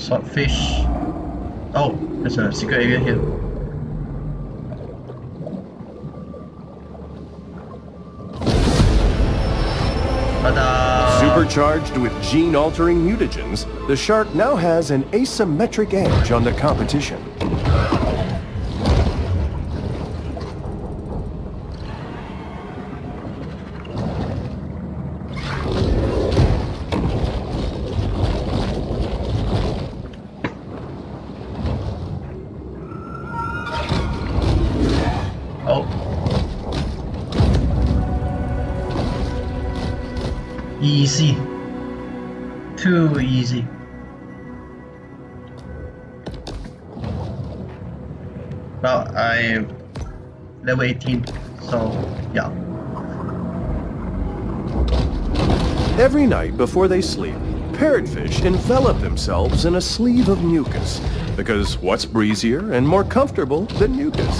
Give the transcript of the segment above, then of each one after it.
Swordfish. Oh, there's a secret area here. Supercharged with gene-altering mutagens, the shark now has an asymmetric edge on the competition. Easy. Too easy. Well, I'm level 18, so yeah. Every night before they sleep, parrotfish envelop themselves in a sleeve of mucus, because what's breezier and more comfortable than mucus?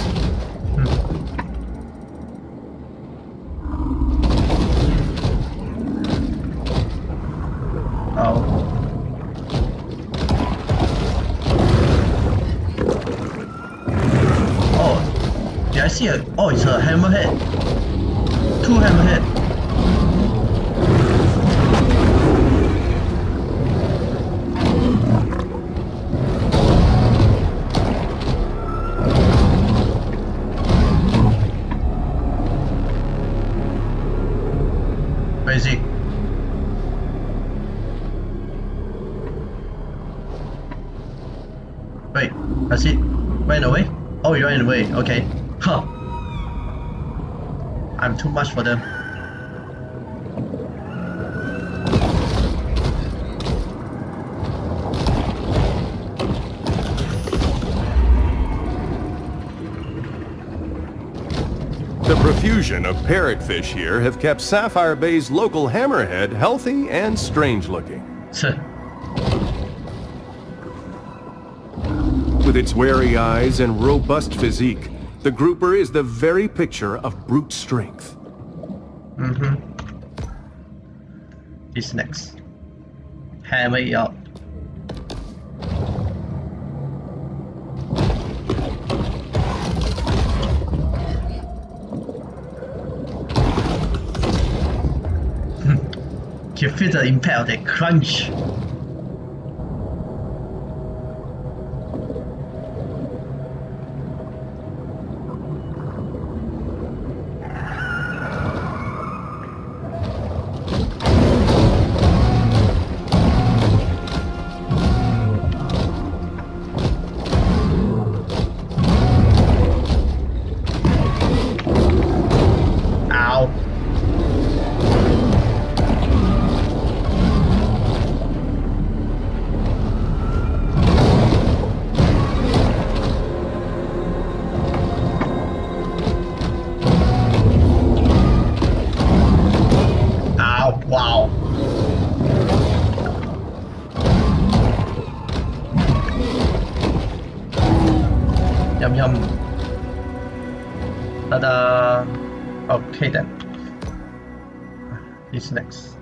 I see a... Oh, it's a hammerhead. 2 hammerhead. Where is he? Wait, I see. Ran away? Oh, you ran away. Okay. Huh. I'm too much for them. The profusion of parrotfish here have kept Sapphire Bay's local hammerhead healthy and strange-looking. With its wary eyes and robust physique, the grouper is the very picture of brute strength. This next. Hammer it up. You feel the impact of that crunch. Wow. Yum yum. Ta-da. Okay then. This next.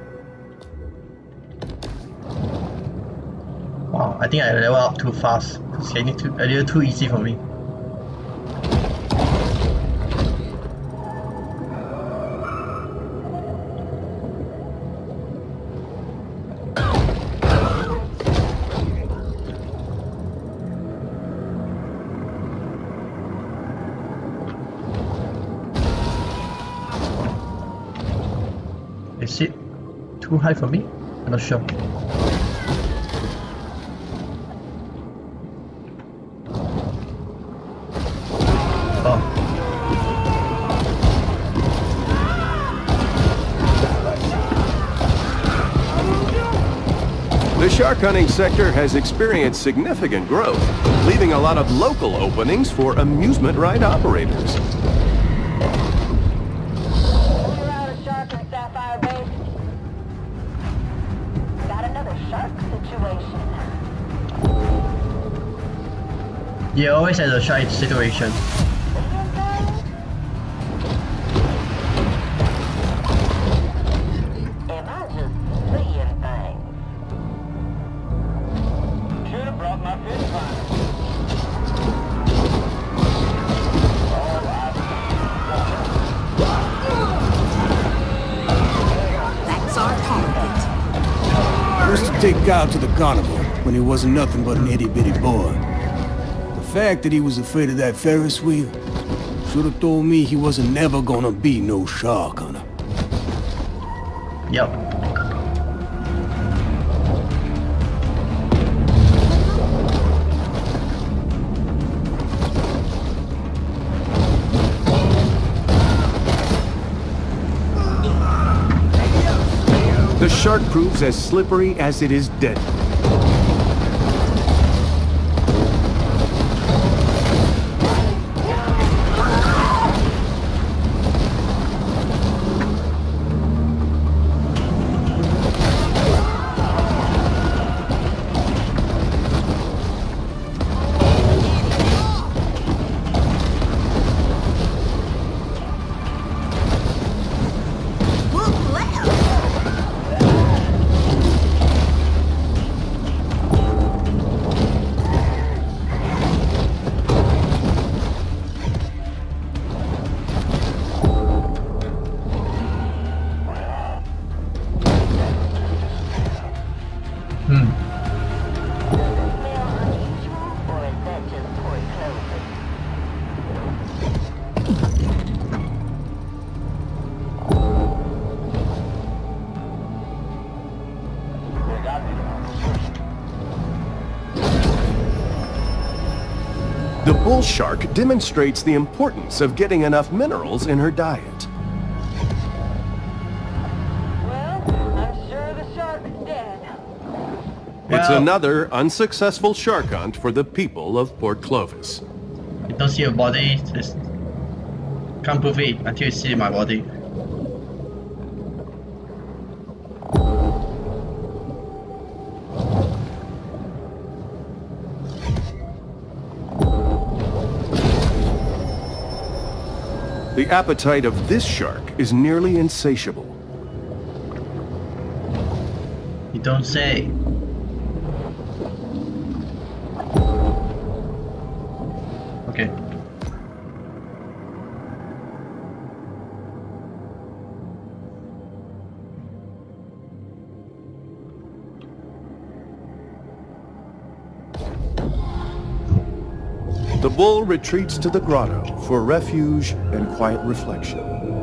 Wow, I think I level up too fast. It's getting a little too easy for me. Is it too high for me? I'm not sure. Oh. The shark hunting sector has experienced significant growth, leaving a lot of local openings for amusement ride operators. You always has a shy situation. Am I just seeing things? take Kyle to the carnival when he wasn't nothing but an itty-bitty boy. The fact that he was afraid of that Ferris wheel should have told me he wasn't never gonna be no shark hunter. Yep. The shark proves as slippery as it is deadly. The bull shark demonstrates the importance of getting enough minerals in her diet. Well, I'm sure the shark's dead. It's Well- another unsuccessful shark hunt for the people of Port Clovis. You don't see your body, just can't prove it until you see my body. The appetite of this shark is nearly insatiable. You don't say. Okay. The bull retreats to the grotto for refuge and quiet reflection.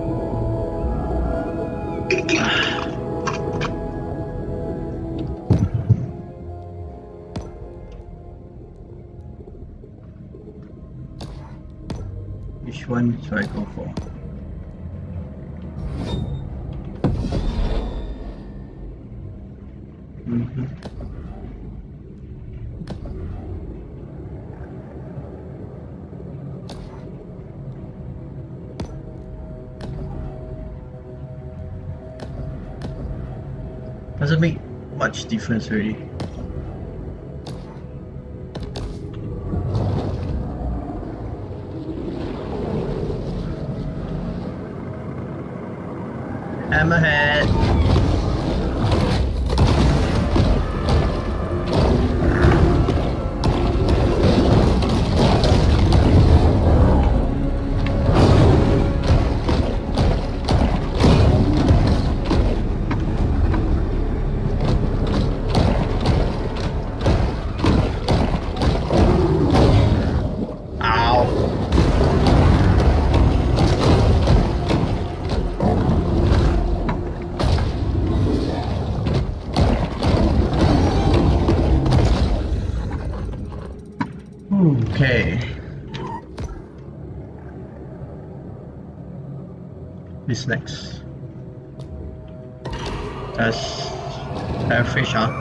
Which one should I go for? Doesn't make much difference really. Hammerhead. Okay. This next. That's a fish, huh?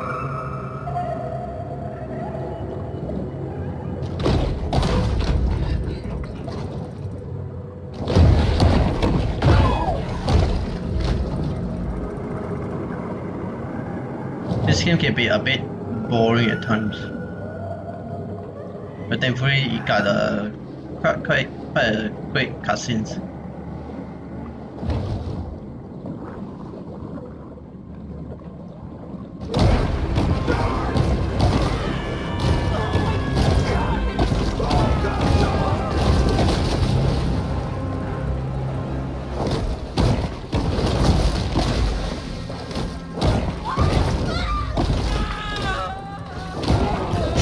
This game can be a bit boring at times. But thankfully, it got a quite a great cutscenes.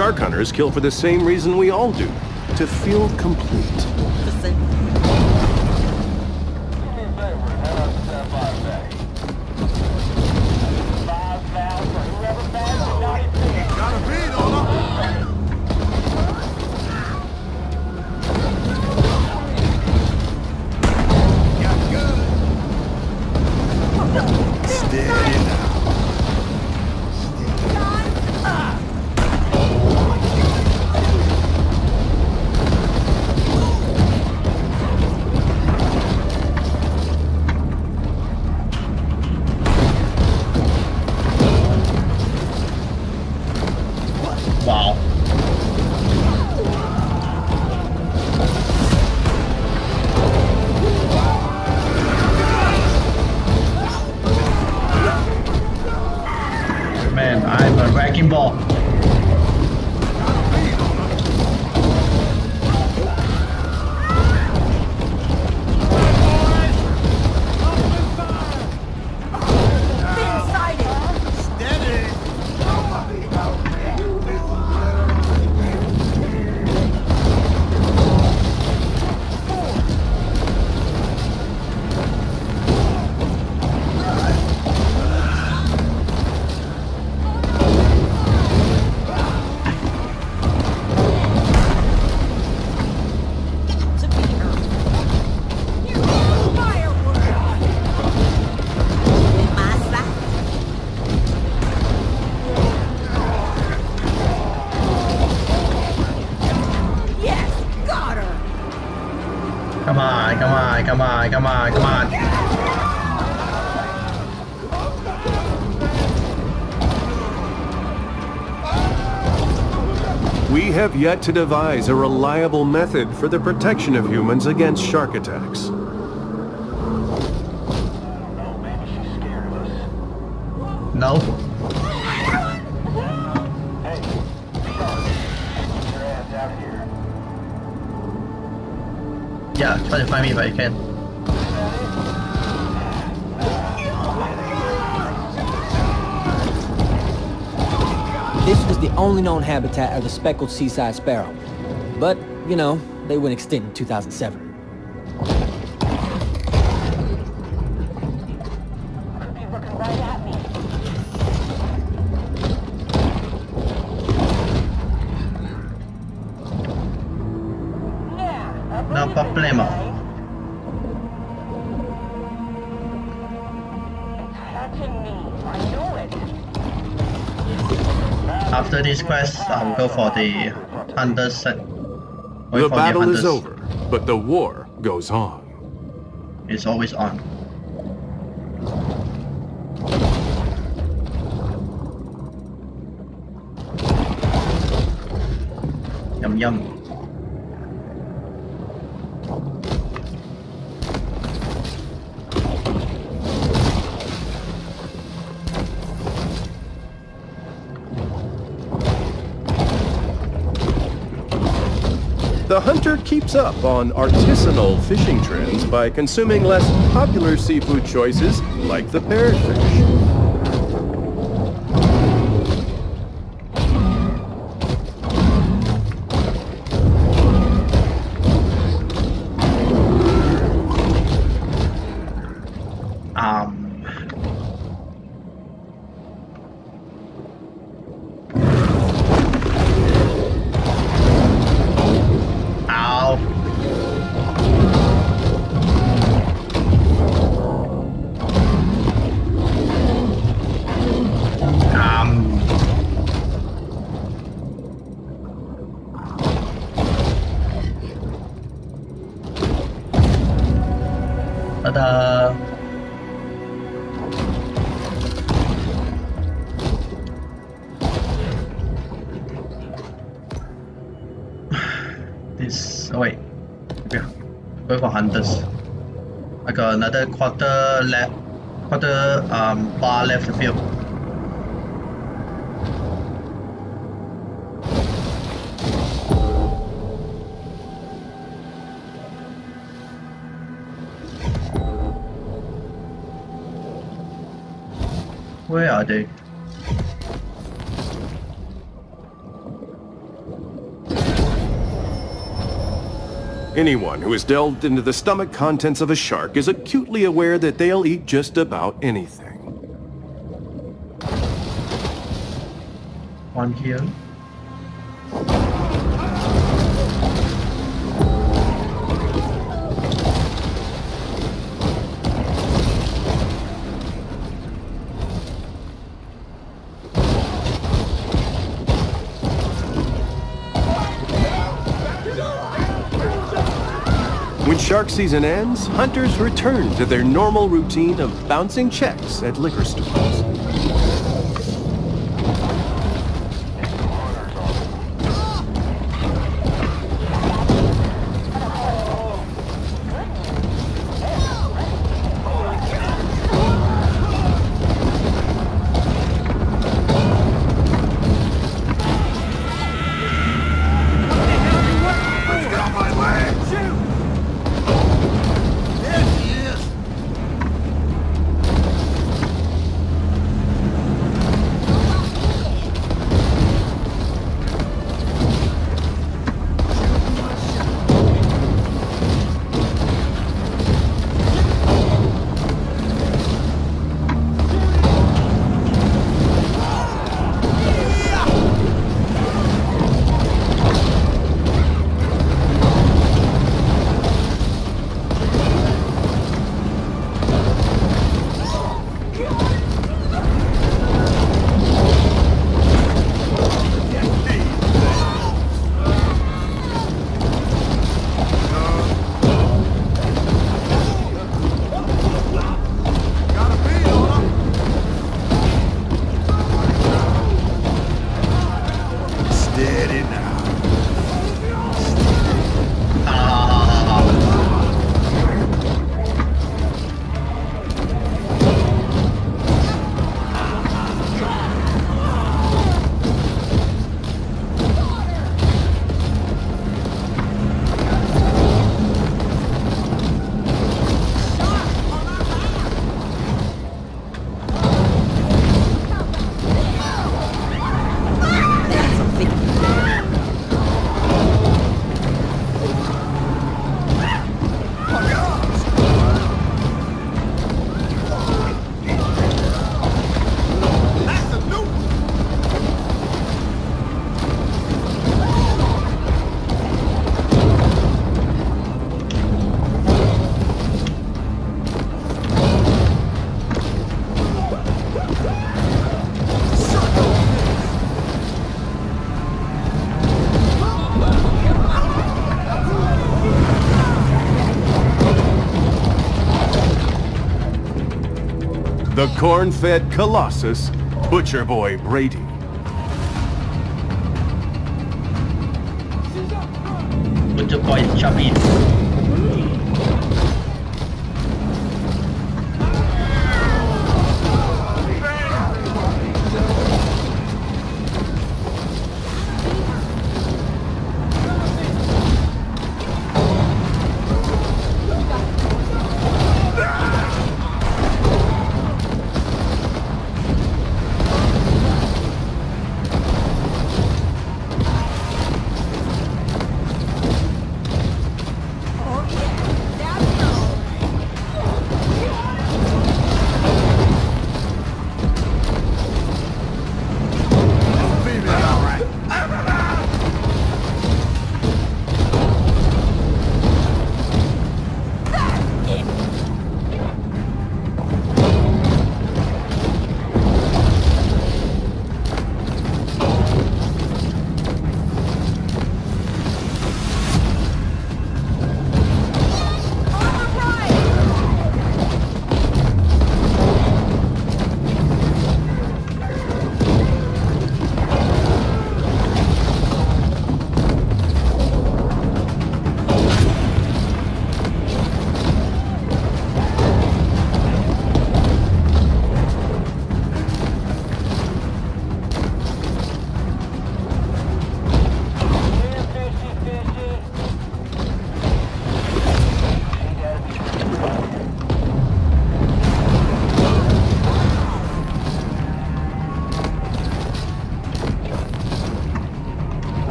Shark hunters kill for the same reason we all do, to feel complete. Wow. Man, I'm a wrecking ball. Come on, come on, come on, come on, come on. We have yet to devise a reliable method for the protection of humans against shark attacks. No. Yeah, try to find me if you can. This was the only known habitat of the speckled seaside sparrow. But, you know, they went extinct in 2007. No problema. After this quest, I will go for the hunters set. The battle is over, but the war goes on. It's always on. Yum yum. The hunter keeps up on artisanal fishing trends by consuming less popular seafood choices like the parrotfish. Ta-da! This. Oh wait. Okay. Going for hunters. I got another quarter left. Quarter bar left to fill. Where are they? Anyone who has delved into the stomach contents of a shark is acutely aware that they'll eat just about anything. One here. When shark season ends, hunters return to their normal routine of bouncing checks at liquor stores. The corn-fed Colossus, Butcher Boy Brady. Butcher Boy Chubby.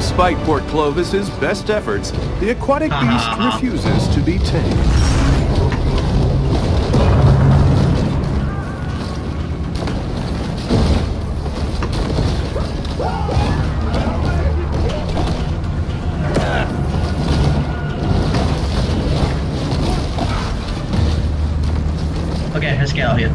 Despite Port Clovis's best efforts, the aquatic beast refuses to be tamed. Okay, let's get out of here.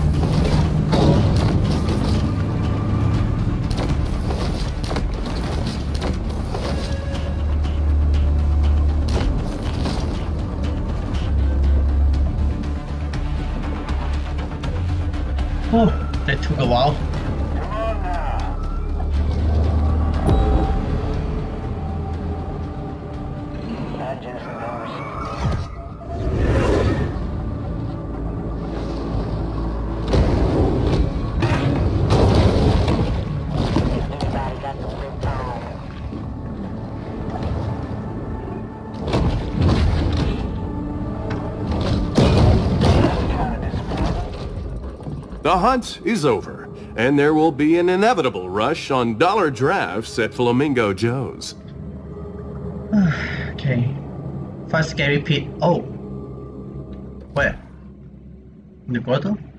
Oh, that took a while. The hunt is over, and there will be an inevitable rush on dollar drafts at Flamingo Joe's. Okay. First scary pit. Oh. Where? In the grotto?